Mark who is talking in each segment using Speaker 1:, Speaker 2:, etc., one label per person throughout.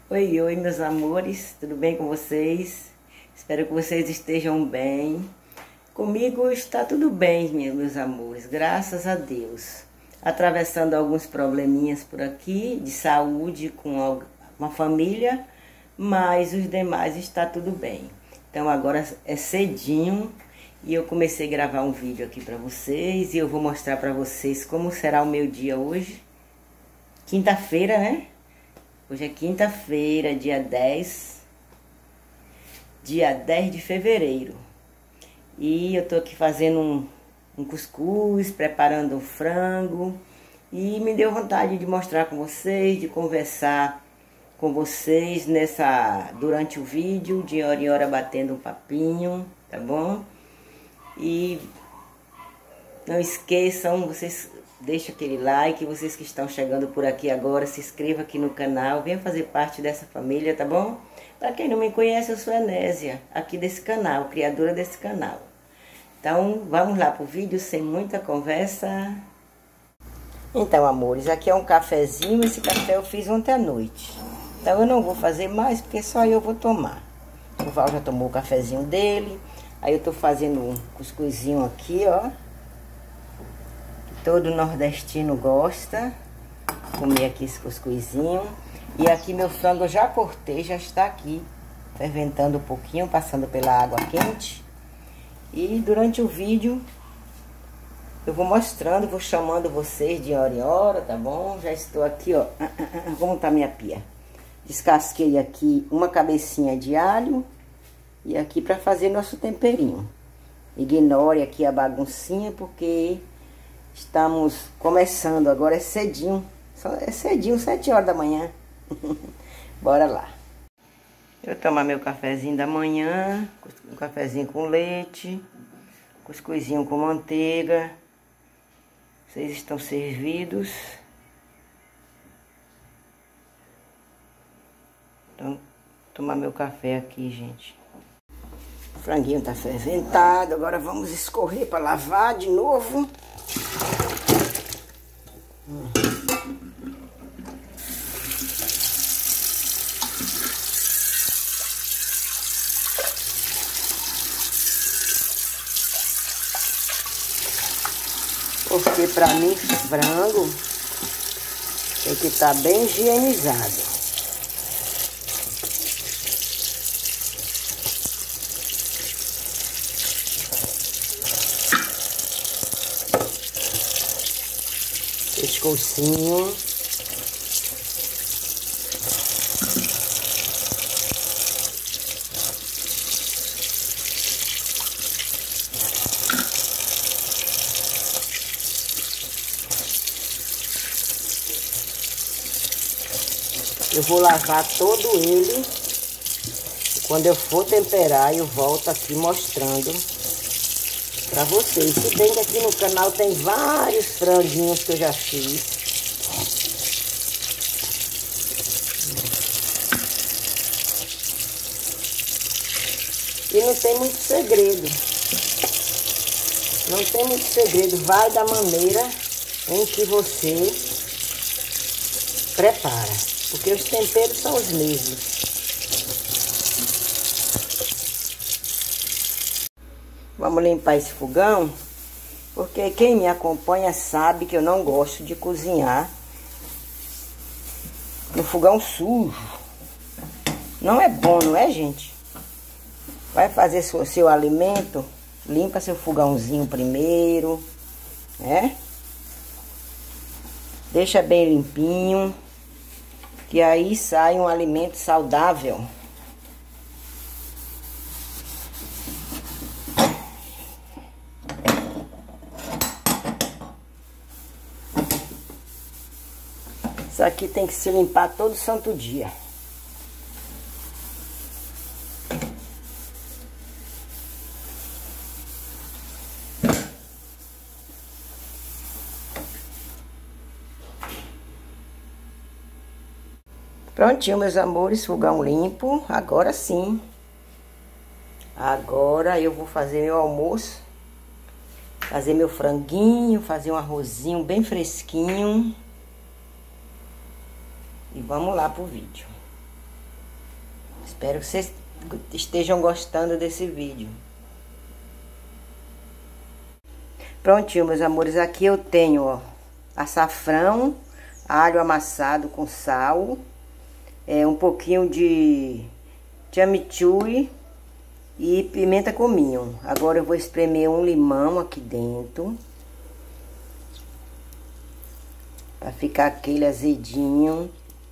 Speaker 1: Oi, oi, meus amores, tudo bem com vocês? Espero que vocês estejam bem. Comigo está tudo bem, meus amores, graças a Deus. Atravessando alguns probleminhas por aqui, de saúde com uma família, mas os demais está tudo bem. Então agora é cedinho e eu comecei a gravar um vídeo aqui para vocês e eu vou mostrar para vocês como será o meu dia hoje. Quinta-feira, né? Hoje é quinta-feira, dia 10 de fevereiro. E eu tô aqui fazendo um cuscuz, preparando um frango. E me deu vontade de mostrar com vocês, de conversar com vocês durante o vídeo, de hora em hora batendo um papinho, tá bom? E não esqueçam, vocês deixem aquele like, vocês que estão chegando por aqui agora, se inscreva aqui no canal, venha fazer parte dessa família, tá bom? Para quem não me conhece, eu sou Enésia, aqui desse canal, criadora desse canal. Então, vamos lá pro vídeo, sem muita conversa. Então, amores, aqui é um cafezinho, esse café eu fiz ontem à noite. Então, eu não vou fazer mais, porque só eu vou tomar. O Val já tomou o cafezinho dele, aí eu tô fazendo um cuscuzinho aqui, ó. Todo nordestino gosta de comer aqui esse cuscuzinho. E aqui meu frango eu já cortei, já está aqui, ferventando um pouquinho, passando pela água quente. E durante o vídeo eu vou mostrando, vou chamando vocês de hora em hora, tá bom? Já estou aqui, ó. Como tá minha pia? Descasquei aqui uma cabecinha de alho e aqui para fazer nosso temperinho. Ignore aqui a baguncinha porque estamos começando, agora é cedinho, 7 horas da manhã. Bora lá. Eu tomar meu cafezinho da manhã, um cafezinho com leite, cuscuzinho com manteiga. Vocês estão servidos. Então, tomar meu café aqui, gente. O franguinho tá ferventado, agora vamos escorrer para lavar de novo. Porque pra mim frango tem que estar bem higienizado. Pescocinho. Eu vou lavar todo ele. Quando eu for temperar, eu volto aqui mostrando pra vocês. Se bem que aqui no canal tem vários franguinhos que eu já fiz. E não tem muito segredo. Não tem muito segredo. Vai da maneira em que você prepara. Porque os temperos são os mesmos. Vamos limpar esse fogão, porque quem me acompanha sabe que eu não gosto de cozinhar no fogão sujo. Não é bom, não é, gente? Vai fazer seu alimento, limpa seu fogãozinho primeiro, né? Deixa bem limpinho, que aí sai um alimento saudável. Isso aqui tem que se limpar todo santo dia. Prontinho, meus amores, fogão limpo. Agora sim. Agora eu vou fazer meu almoço. Fazer meu franguinho, fazer um arrozinho bem fresquinho. E vamos lá pro vídeo. Espero que vocês estejam gostando desse vídeo. Prontinho, meus amores, aqui eu tenho, ó, açafrão, alho amassado com sal, um pouquinho de chamichurri e pimenta cominho. Agora eu vou espremer um limão aqui dentro, para ficar aquele azedinho.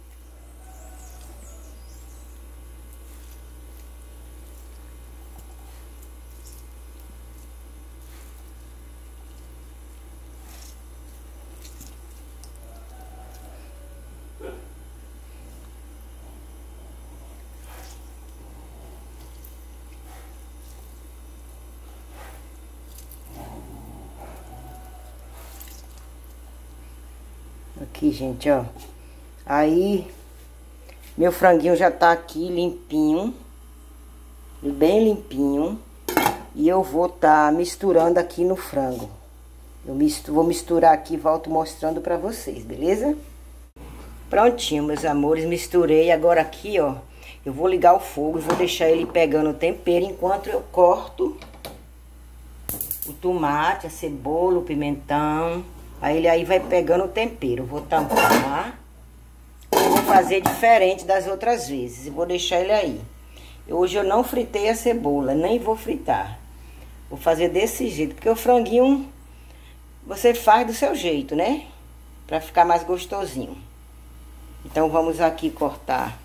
Speaker 1: Aqui, gente, ó. Aí, meu franguinho já tá aqui limpinho. Bem limpinho. E eu vou tá misturando aqui no frango. Vou misturar aqui e volto mostrando pra vocês, beleza? Prontinho, meus amores, misturei. Agora aqui, ó, eu vou ligar o fogo e vou deixar ele pegando o tempero enquanto eu corto o tomate, a cebola, o pimentão. Aí ele aí vai pegando o tempero. Vou tampar. Eu vou fazer diferente das outras vezes. E vou deixar ele aí. Hoje eu não fritei a cebola, nem vou fritar. Vou fazer desse jeito, porque o franguinho você faz do seu jeito, né? Pra ficar mais gostosinho. Então vamos aqui cortar.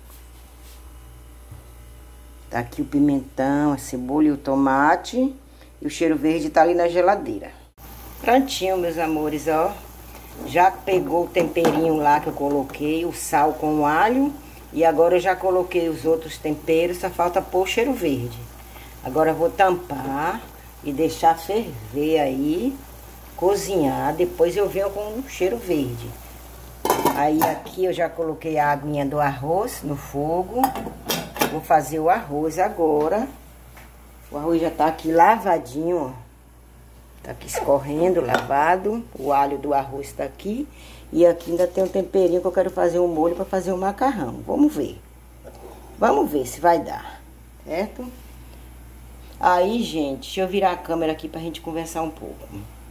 Speaker 1: Tá aqui o pimentão, a cebola e o tomate. E o cheiro verde tá ali na geladeira. Prontinho, meus amores, ó. Já pegou o temperinho lá que eu coloquei, o sal com o alho. E agora eu já coloquei os outros temperos, só falta pôr o cheiro verde. Agora eu vou tampar e deixar ferver aí, cozinhar. Depois eu venho com o cheiro verde. Aí aqui eu já coloquei a aguinha do arroz no fogo. Vou fazer o arroz agora. O arroz já tá aqui lavadinho, ó. Tá aqui escorrendo, lavado. O alho do arroz tá aqui. E aqui ainda tem um temperinho que eu quero fazer um molho para fazer o macarrão. Vamos ver. Vamos ver se vai dar, certo? Aí, gente, deixa eu virar a câmera aqui pra gente conversar um pouco.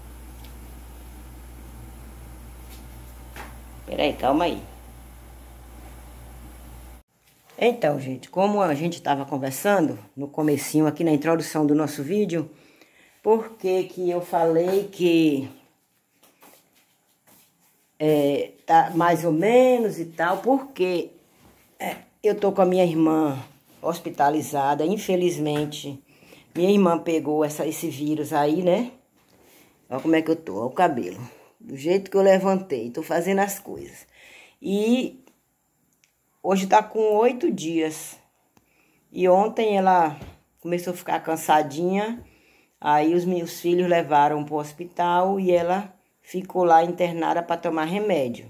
Speaker 1: Peraí, calma aí. Então, gente, como a gente tava conversando no comecinho aqui na introdução do nosso vídeo, por que que eu falei que tá mais ou menos e tal? Porque eu tô com a minha irmã hospitalizada, infelizmente. Minha irmã pegou esse vírus aí, né? Olha como é que eu tô, olha o cabelo. Do jeito que eu levantei, tô fazendo as coisas. E hoje tá com 8 dias. E ontem ela começou a ficar cansadinha. Aí os meus filhos levaram pro hospital e ela ficou lá internada para tomar remédio.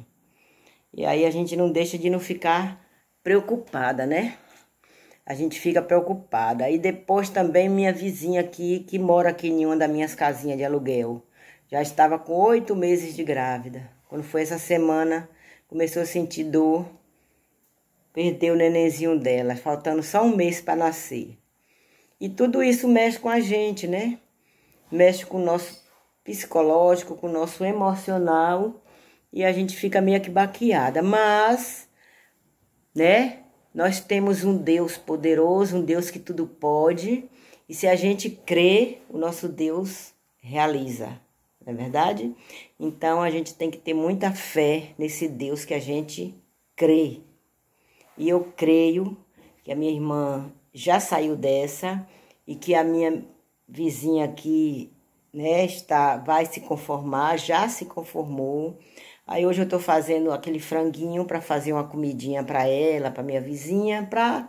Speaker 1: E aí a gente não deixa de não ficar preocupada, né? A gente fica preocupada. Aí depois também minha vizinha aqui, que mora aqui em uma das minhas casinhas de aluguel, já estava com 8 meses de grávida. Quando foi essa semana, começou a sentir dor. Perdeu o nenenzinho dela, faltando só um mês para nascer. E tudo isso mexe com a gente, né? Mexe com o nosso psicológico, com o nosso emocional. E a gente fica meio que baqueada. Mas, né? Nós temos um Deus poderoso, um Deus que tudo pode. E se a gente crê, o nosso Deus realiza. Não é verdade? Então, a gente tem que ter muita fé nesse Deus que a gente crê. E eu creio que a minha irmã já saiu dessa e que a minha vizinha aqui, né, vai se conformar, já se conformou. Aí hoje eu tô fazendo aquele franguinho para fazer uma comidinha para ela, para minha vizinha, para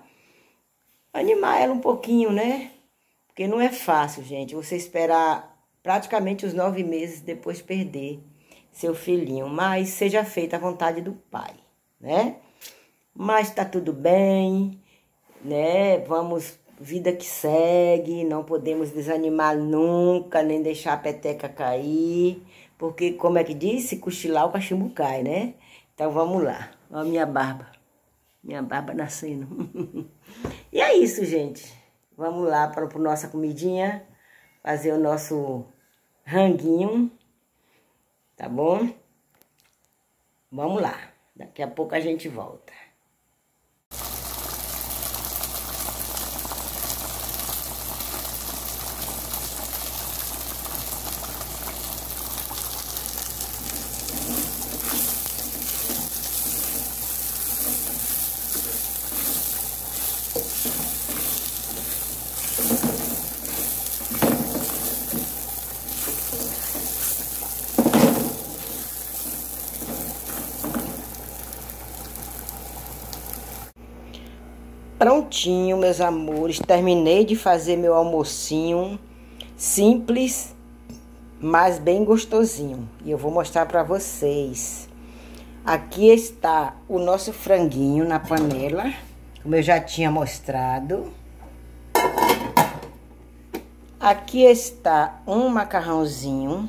Speaker 1: animar ela um pouquinho, né? Porque não é fácil, gente, você esperar praticamente os 9 meses depois perder seu filhinho. Mas seja feita a vontade do pai, né? Mas tá tudo bem, né? Vamos, vida que segue, não podemos desanimar nunca, nem deixar a peteca cair, porque, como é que diz, se cochilar o cachimbo cai, né? Então vamos lá, olha a minha barba. Minha barba nascendo. E é isso, gente. Vamos lá para a nossa comidinha. Fazer o nosso ranguinho. Tá bom? Vamos lá. Daqui a pouco a gente volta. Prontinho, meus amores, terminei de fazer meu almocinho, simples, mas bem gostosinho. E eu vou mostrar para vocês. Aqui está o nosso franguinho na panela, como eu já tinha mostrado. Aqui está um macarrãozinho.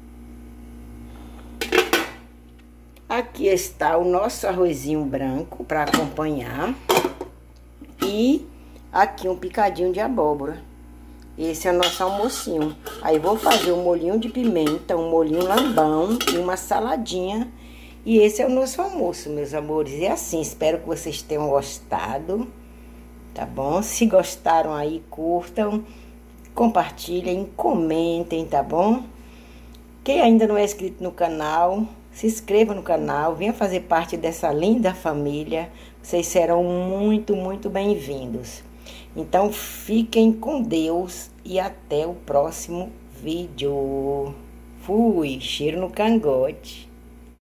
Speaker 1: Aqui está o nosso arrozinho branco para acompanhar. E aqui um picadinho de abóbora. Esse é o nosso almocinho. Aí vou fazer um molhinho de pimenta, um molhinho lambão e uma saladinha. E esse é o nosso almoço, meus amores. E assim, espero que vocês tenham gostado, tá bom? Se gostaram aí, curtam, compartilhem, comentem, tá bom? Quem ainda não é inscrito no canal, se inscreva no canal, venha fazer parte dessa linda família. Vocês serão muito, muito bem-vindos. Então, fiquem com Deus e até o próximo vídeo. Fui, cheiro no cangote.